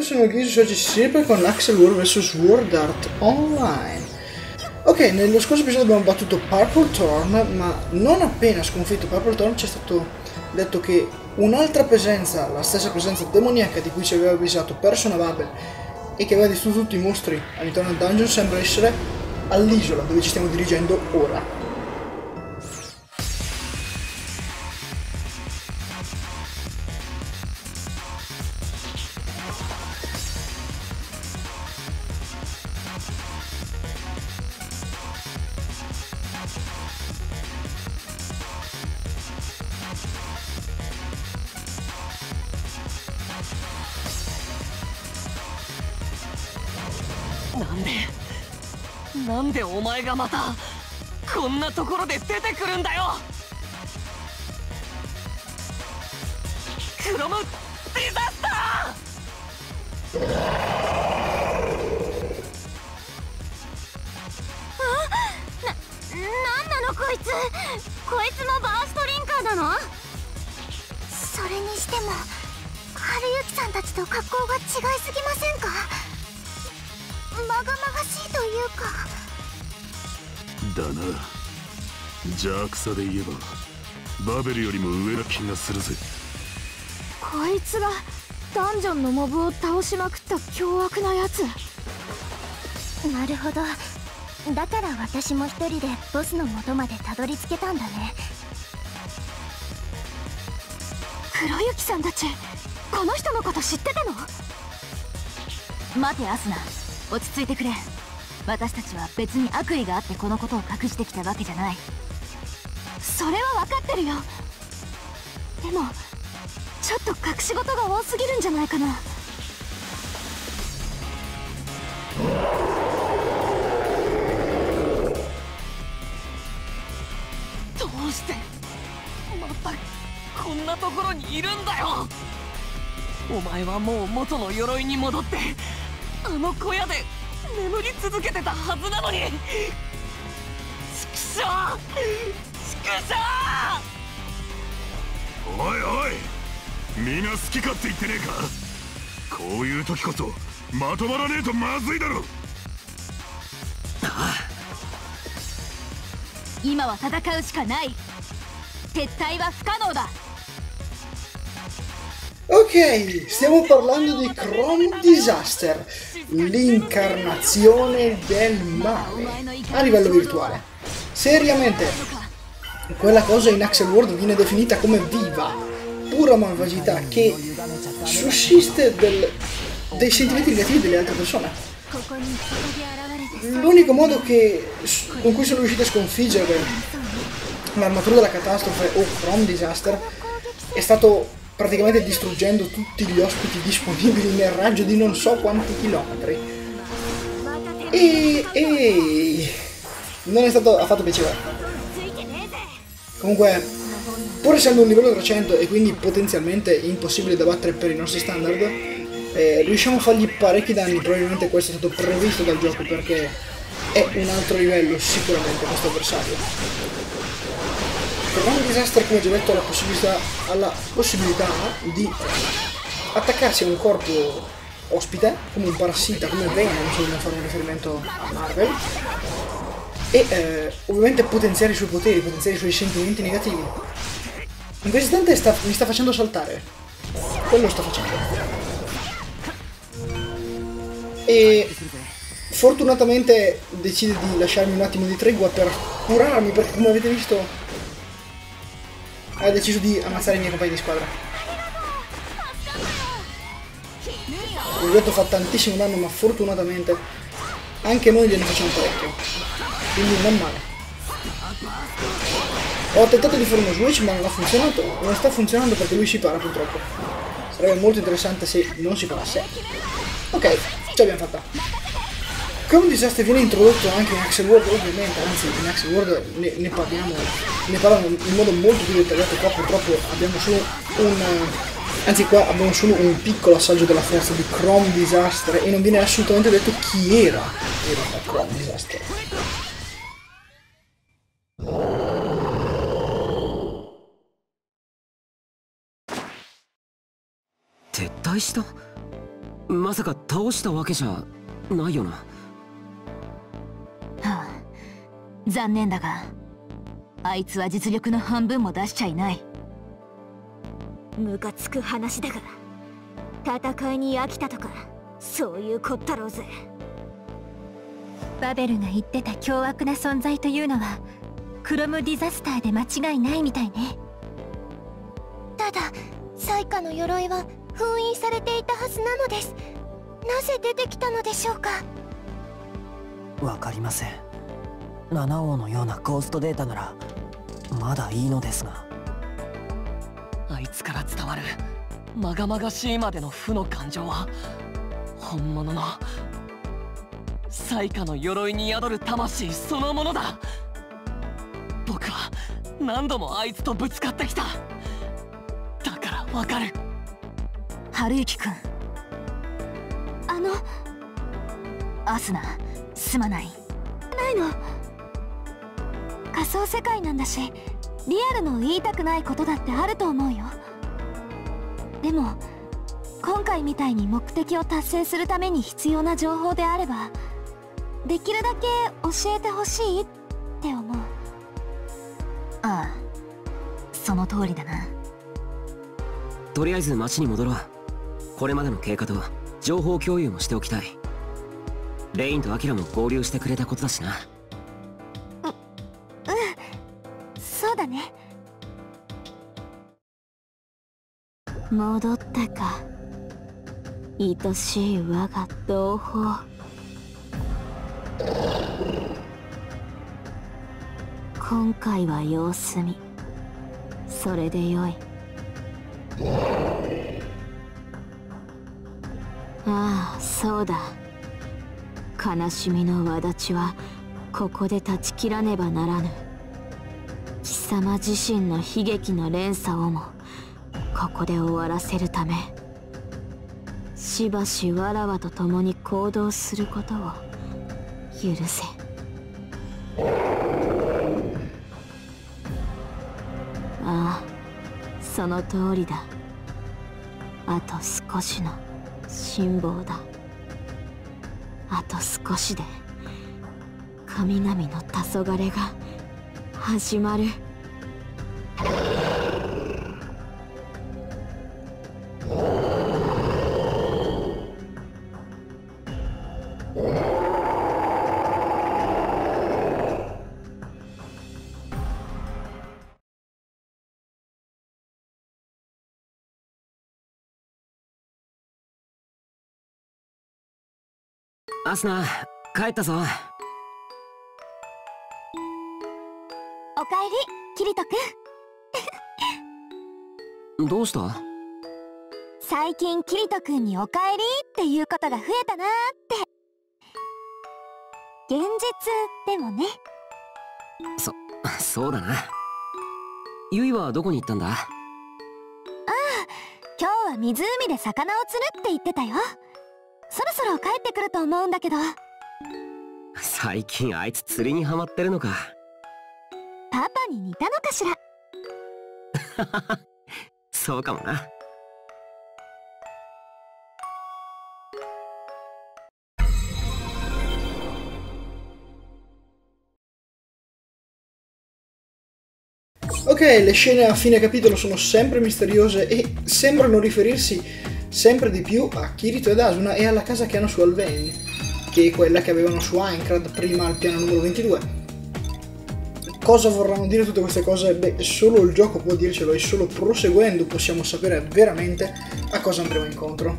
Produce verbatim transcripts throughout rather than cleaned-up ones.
sono Ghiso su oggi sempre con Axel World vs Sword Art Online. Ok, nello scorso episodio abbiamo battuto Purple Thorn, ma non appena sconfitto Purple Thorn ci è stato detto che un'altra presenza, la stessa presenza demoniaca di cui ci aveva avvisato Persona Babel e che aveva distrutto tutti i mostri all'interno del dungeon, sembra essere all'isola dove ci stiamo dirigendo ora. なんでなんでお前がまたこんなところで出てくるんだよ。クロムディザスター。 あ、な、なんなのこいつ。こいつもバーストリンカーなの？それにしても春雪さんたちと格好が違いすぎませんか？まがまがしいというか。 だな。邪悪さで言えばバベルよりも上な気がするぜ。 こいつがダンジョンのモブを倒しまくった凶悪なやつ。なるほど。だから私も一人でボスの元までたどり着けたんだね。黒雪さんたちこの人のこと知ってたの？ 待てアスナ、落ち着いてくれ。私たちは別に悪意があってこのことを隠してきたわけじゃない。 それは分かってるよ。でもちょっと隠し事が多すぎるんじゃないかな。 どうしてまたこんなところにいるんだよ。お前はもう元の鎧に戻ってあの小屋で眠り続けてたはずなのに。ちくしょうちくしょう。 おいおい、皆好き勝手言ってねえか。こういう時こそまとまらねえとまずいだろ。 今は戦うしかない。撤退は不可能だ。 Ok, stiamo parlando di Chrome Disaster, l'incarnazione del male a livello virtuale. Seriamente, quella cosa in Axel World viene definita come viva, pura malvagità che sussiste del, dei sentimenti negativi delle altre persone. L'unico modo che, con cui sono riusciti a sconfiggere l'armatura della catastrofe o Chrome Disaster è stato praticamente distruggendo tutti gli ospiti disponibili nel raggio di non so quanti chilometri. E, e non è stato affatto piacevole. Comunque, pur essendo un livello trecento e quindi potenzialmente impossibile da battere per i nostri standard, eh, riusciamo a fargli parecchi danni. Probabilmente questo è stato previsto dal gioco perché è un altro livello sicuramente questo avversario. Chrome Disaster, come già detto, ha la possibilità, ha la possibilità di attaccarsi a un corpo ospite, come un parassita, come Venom, se vogliamo fare un riferimento a Marvel, e eh, ovviamente potenziare i suoi poteri, potenziare i suoi sentimenti negativi. In questo istante sta, mi sta facendo saltare, quello sta facendo. E fortunatamente decide di lasciarmi un attimo di tregua per curarmi, perché come avete visto ha deciso di ammazzare i miei compagni di squadra. Il oggetto fa tantissimo danno, ma fortunatamente anche noi gliene facciamo parecchio, quindi non male. Ho tentato di fare uno switch ma non ha funzionato, non sta funzionando perché lui si para purtroppo. Sarebbe molto interessante se non si parasse. Ok, ce l'abbiamo fatta. Chrome Disaster viene introdotto anche in Axel World, ovviamente, anzi in Axel World ne, ne parliamo, ne parliamo in modo molto più dettagliato. Qua purtroppo abbiamo solo un, anzi qua abbiamo solo un piccolo assaggio della forza di Chrome Disaster e non viene assolutamente detto chi era era Chrome Disaster. 撤退した？ まさか倒したわけじゃないよな。はあ、残念だがあいつは実力の半分も出しちゃいない。 ムカつく話だが、戦いに飽きたとかそういうこったろうぜ。 バベルが言ってた凶悪な存在というのはクロムディザスターで間違いないみたいね。 ただサイカの鎧は封印されていたはずなのです。なぜ出てきたのでしょうか。 わかりません。七王のようなゴーストデータならまだいいのですが、 あいつから伝わるまがまがしいまでの負の感情は本物のサイカの鎧に宿る魂そのものだ。僕は何度もあいつとぶつかってきた。だからわかる。 春雪くん、 あのアスナ、すまない。 ないの。仮想世界なんだし、リアルの言いたくないことだってあると思うよ。でも今回みたいに目的を達成するために必要な情報であれば、できるだけ教えてほしいって思う。 ああ、その通りだな。 とりあえず町に戻ろう。これまでの経過と情報共有もしておきたい。レインとアキラも合流してくれたことだしな。 う、うん、そうだね。戻ったか、愛しい我が同胞。今回は様子見、それでよい。ああ、そうだ。悲しみの轍はここで断ち切らねばならぬ。貴様自身の悲劇の連鎖をもここで終わらせるため、しばしわらわと共に行動することを許せ。ああ、その通りだ。あと少しの辛抱だ。あと少しで神々の黄昏が始まる。 アスナ、帰ったぞ。 おかえり、キリト君。 どうした？ 最近キリト君におかえりっていうことが増えたなーって。現実でもね。 そ、そうだな。ユイはどこに行ったんだ？ああ、 今日は湖で魚を釣るって言ってたよ。そろそろ帰ってくると思うんだけど。 最近あいつ釣りにハマってるのか。 パパに似たのかしら。 そうかもな。 Ok, le scene a fine capitolo sono sempre misteriose e sembrano riferirsi sempre di più a Kirito ed Asuna e alla casa che hanno su Alvain, che è quella che avevano su Aincrad prima al piano numero ventidue. Cosa vorranno dire tutte queste cose? Beh, solo il gioco può dircelo e solo proseguendo possiamo sapere veramente a cosa andremo incontro.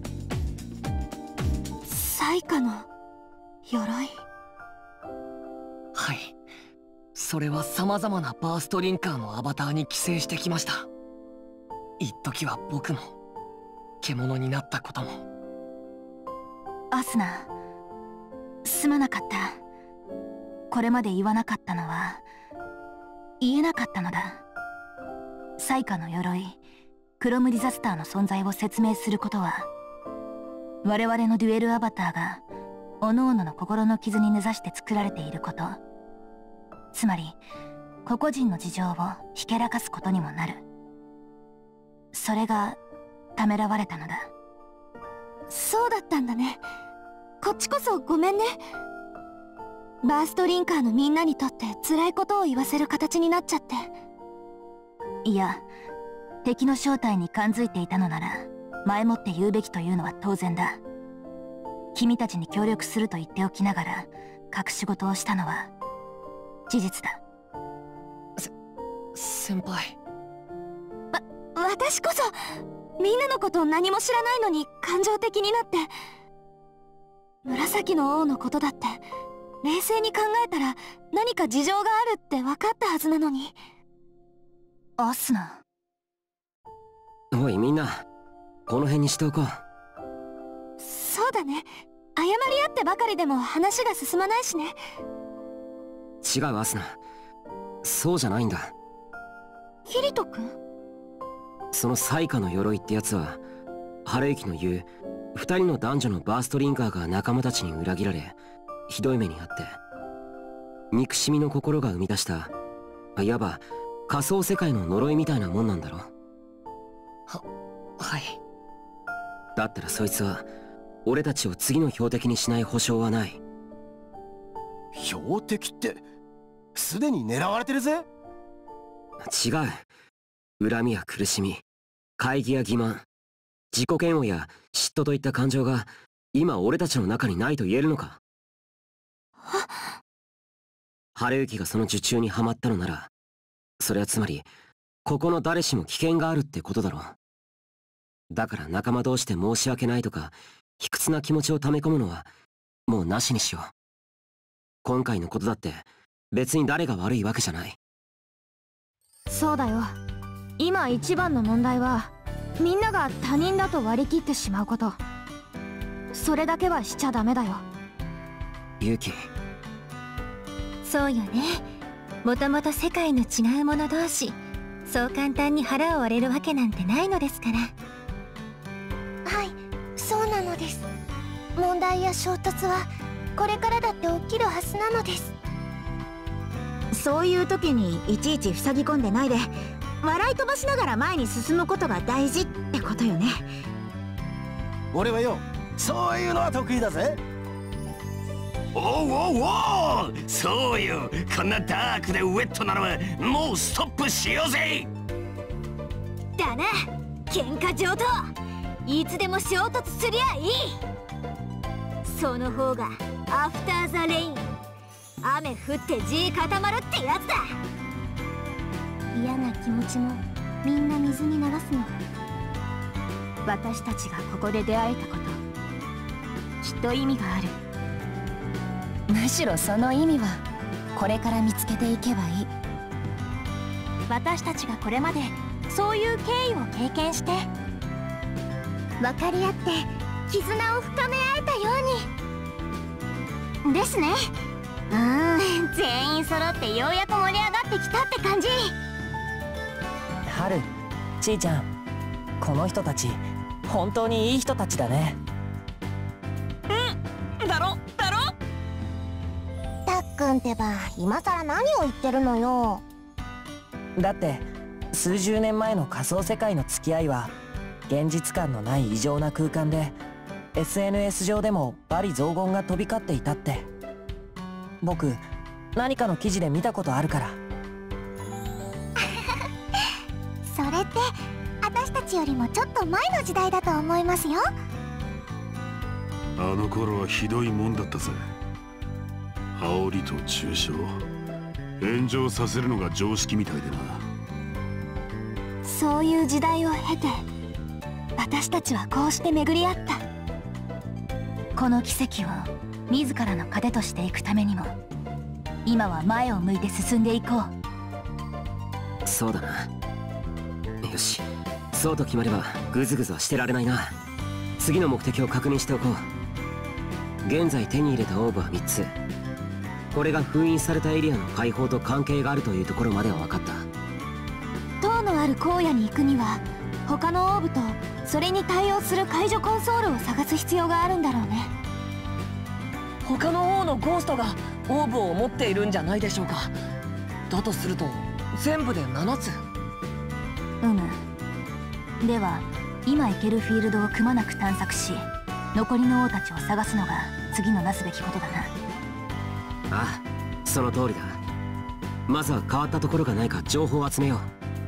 Saika no yoroi. はい、それは様々なバーストリンカーのアバターに寄生してきました。一時は僕も獣になったことも。 アスナ、すまなかった。これまで言わなかったのは言えなかったのだ。サイカの鎧クロムディザスターの存在を説明することは、我々のデュエルアバターが各々の心の傷に根ざして作られていること、つまり個々人の事情をひけらかすことにもなる。それがためらわれたのだ。 そうだったんだね。こっちこそごめんね。バーストリンカーのみんなにとって辛いことを言わせる形になっちゃって。いや、敵の正体に感づいていたのなら前もって言うべきというのは当然だ。君たちに協力すると言っておきながら隠し事をしたのは事実だ。 せ先輩、 わ私こそみんなのことを何も知らないのに感情的になって。紫の王のことだって冷静に考えたら何か事情があるって分かったはずなのに。アスナ。 おいみんな、この辺にしておこう。 そうだね。謝り合ってばかりでも話が進まないしね。 違うアスナ、そうじゃないんだ。 キリト君？ その災禍の鎧ってやつは春雪の言う二人の男女のバーストリンカーが仲間たちに裏切られひどい目にあって憎しみの心が生み出したいわば仮想世界の呪いみたいなもんなんだろ。 ははい。 だったらそいつは俺たちを次の標的にしない保証はない。 標的ってすでに狙われてるぜ。 違う。恨みや苦しみ、懐疑や欺瞞、自己嫌悪や嫉妬といった感情が今俺たちの中にないと言えるのか。春雪がその術中にはまったのなら、それはつまりここの誰しも危険があるってことだろう。だから仲間同士で申し訳ないとか卑屈な気持ちを溜め込むのはもうなしにしよう。今回のことだって別に誰が悪いわけじゃない。 そうだよ。今一番の問題はみんなが他人だと割り切ってしまうこと。それだけはしちゃダメだよ。 ユキ。 そうよね。もともと世界の違う者同士、そう簡単に腹を割れるわけなんてないのですから。はい、そうなのです。問題や衝突はこれからだって起きるはずなのです。 そういう時にいちいち塞ぎ込んでないで笑い飛ばしながら前に進むことが大事ってことよね。 俺はよ、そういうのは得意だぜ。 おうおうおう、そうよ。こんなダークでウェットなのはもうストップしようぜ。 だな、喧嘩上等。いつでも衝突すりゃいい。その方がアフターザレイン、雨降って地固まるってやつだ。嫌な気持ちもみんな水に流すの。 私たちがここで出会えたこと、きっと意味がある。 むしろその意味はこれから見つけていけばいい。 私たちがこれまでそういう経緯を経験して分かり合って絆を深め合えたようにですね。うーん、全員揃ってようやく盛り上がってきたって感じ。 ハル、ちーちゃん、この人たち本当にいい人たちだね。 うんだろだろ。 たっくんってば今さら何を言ってるのよ。 だって数十年前の仮想世界の付き合いは現実感のない異常な空間で エスエヌエス 上でも罵詈雑言が飛び交っていたって僕何かの記事で見たことあるから。 それって私たちよりもちょっと前の時代だと思いますよ。 あの頃はひどいもんだったぜ。煽りと中傷、炎上させるのが常識みたいでな。 そういう時代を経て私たちはこうして巡り合った。この奇跡を自らの糧としていくためにも今は前を向いて進んでいこう。そうだな。よし、そうと決まればグズグズはしてられないな。次の目的を確認しておこう。現在手に入れたオーブはみっつ。これが封印されたエリアの解放と関係があるというところまでは分かった。 塔のある荒野に行くには他のオーブとそれに対応する解除コンソールを探す必要があるんだろうね。 他の王のゴーストがオーブを持っているんじゃないでしょうか。だとすると全部でななつ。 うむ。では今行けるフィールドをくまなく探索し残りの王たちを探すのが次のなすべきことだな。 ああ、その通りだ。まずは変わったところがないか情報を集めよう。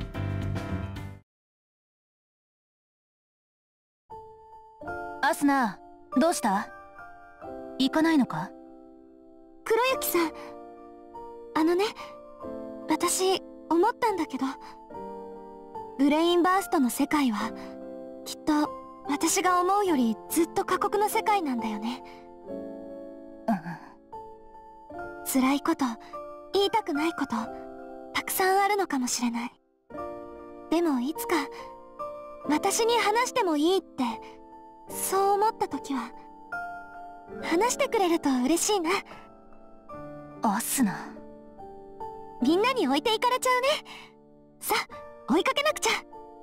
アスナ、どうした？行かないのか？ 黒雪さん、あのね、私思ったんだけど、ブレインバーストの世界はきっと私が思うよりずっと過酷な世界なんだよね。 うん。 辛いこと、言いたくないこと、たくさんあるのかもしれない。でもいつか私に話してもいいってそう思った時は話してくれると嬉しいな。 アスナ、 みんなに置いていかれちゃうね。さあ追いかけなくちゃ。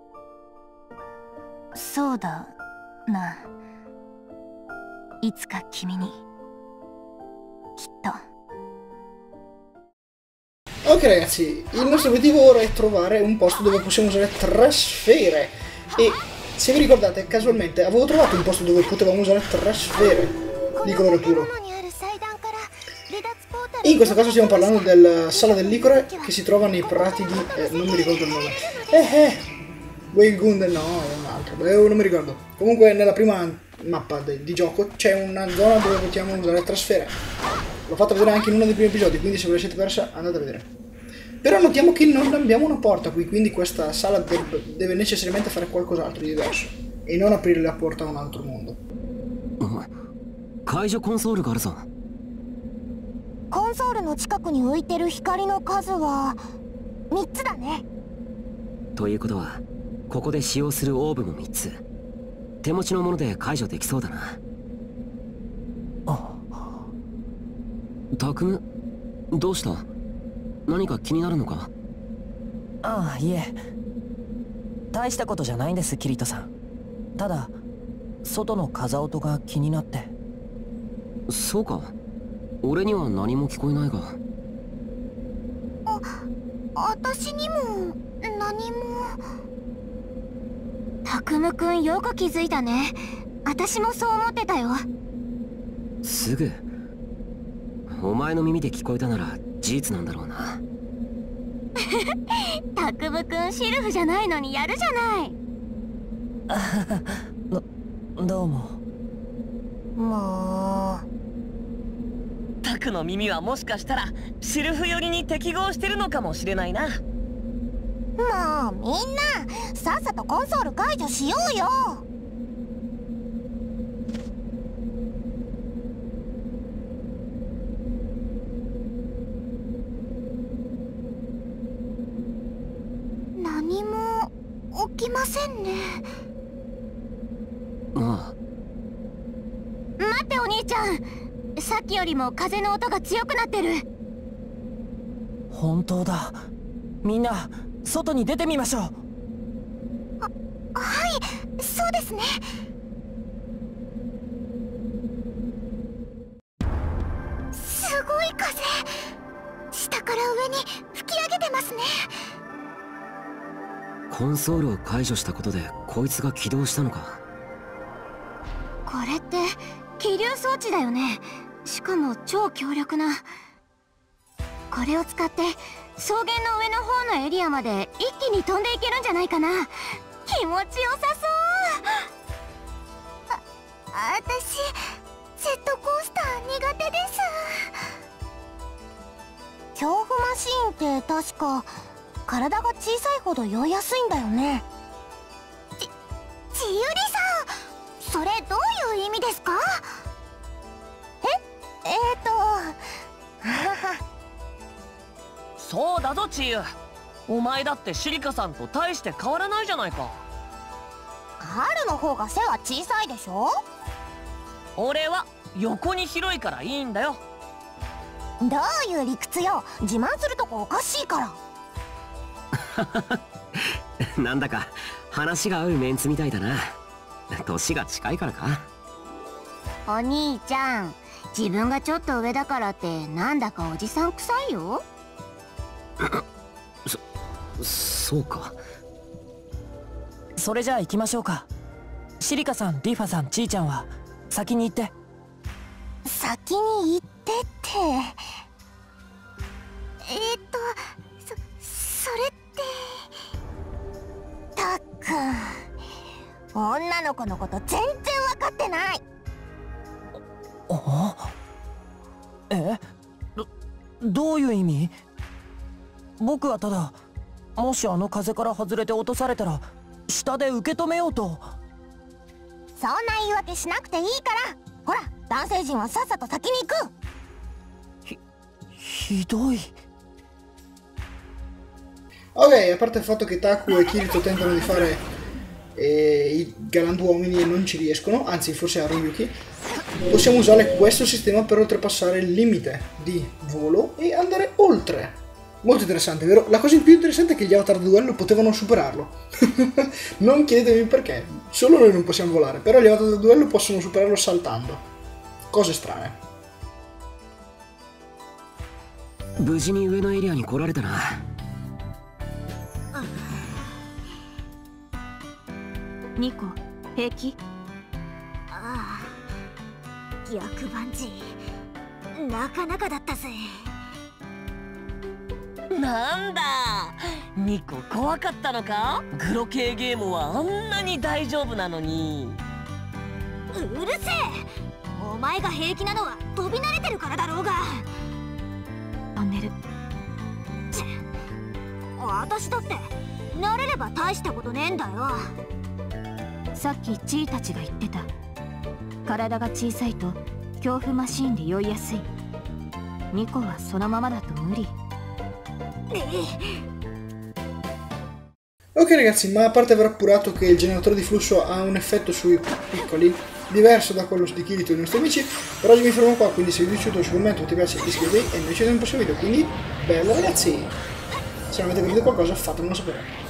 そうだな。いつか君にきっと。 Ok ragazzi, il nostro obiettivo ora è trovare un posto dove possiamo usare tre sfere. E se vi ricordate, casualmente avevo trovato un posto dove potevamo usare tre sfere di colore puro. In questo caso stiamo parlando della sala del liquore che si trova nei prati di... Eh, non mi ricordo il nome. Eh eh! Weigund, no, è un altro, eh, non mi ricordo. Comunque nella prima mappa de, di gioco c'è una zona dove possiamo usare tre sfere. L'ho fatto vedere anche in uno dei primi episodi, quindi se ve la siete persa andate a vedere. Però notiamo che non abbiamo una porta qui, quindi questa sala deve, deve necessariamente fare qualcos'altro di diverso. E non aprire la porta a un altro mondo. 解除コンソールがあるぞ。 コンソールの近くに浮いてる光の数はみっつだね。 ということはここで使用するオーブもみっつ。手持ちのもので解除できそうだな。あ、タクム、どうした？何か気になるのか？ ああ、いえ、大したことじゃないんです、キリトさん。ただ外の風音が気になって。 そうか、俺には何も聞こえないが。 あ、私にも何も。タクムくんよく気づいたね。私もそう思ってたよ。 すぐ。お前の耳で聞こえたなら事実なんだろうな。 タクムくんシルフじゃないのにやるじゃない。 ど, どうも。 もうタクの耳はもしかしたらシルフ寄りに適合してるのかもしれないな。 もうみんなさっさとコンソール解除しようよ。何も起きませんね。 ああ、 待ってお兄ちゃん、さっきよりも風の音が強くなってる。 本当だ。みんな外に出てみましょう。 は、はい、そうですね。すごい風、下から上に吹き上げてますね。 コンソールを解除したことでこいつが起動したのか。 これって気流装置だよね。しかも超強力な。これを使って草原の上の方のエリアまで一気に飛んでいけるんじゃないかな。気持ちよさそう。あ、私ジェットコースター苦手です。恐怖マシーンって確か体が小さいほど酔いやすいんだよね。ち、ちゆりさん、それどういう意味ですか？え、えーとそうだぞチユ。お前だってシリカさんと大して変わらないじゃないか。 ハルの方が背は小さいでしょ。 俺は横に広いからいいんだよ。 どういう理屈よ。自慢するとこおかしいから。 なんだか話が合うメンツみたいだな。年が近いからか。 お兄ちゃん、自分がちょっと上だからってなんだかおじさん臭いよ。 そ、そうか。 それじゃあ行きましょうか。シリカさん、リファさん、チーちゃんは先に行って。 先に行ってってえー、っとそそれってたっくん、女の子のこと全然分かってない。 あえどどういう意味？僕はただ、もしあの風から外れて落とされたら下で受け止めようと。 そんな言い訳しなくていいから、ほら男性陣はさっさと先に行く。 ひひどい。 Ok, a parte il fatto che Taku e Kirito tentano di fare eh, i galantuomini e non ci riescono, anzi forse Haruyuki, possiamo usare questo sistema per oltrepassare il limite di volo e andare oltre. Molto interessante, vero? La cosa più interessante è che gli avatar duello potevano superarlo. Non chiedetemi perché, solo noi non possiamo volare, però gli avatar duello possono superarlo saltando. Cose strane. 無事に上のエリアに来られたな。 ニコ、平気？ ああ、逆バンジーなかなかだったぜ。 なんだ、ニコ怖かったのか？グロ系ゲームはあんなに大丈夫なのに。 うるせえ、お前が平気なのは飛び慣れてるからだろうが。 トンネル。 ち私だって慣れれば大したことねえんだよ。 さっきチーたちが言ってた。体が小さいと恐怖マシーンで酔いやすい。ニコはそのままだと無理。 Ok ragazzi, ma a parte aver appurato che il generatore di flusso ha un effetto sui piccoli diverso da quello di Kirito e dei nostri amici, per oggi mi fermo qua, quindi se vi è piaciuto ci commento, ti piace, iscrivetevi e noi ci vediamo nel prossimo video, quindi bello ragazzi, se non avete capito qualcosa fatemelo sapere.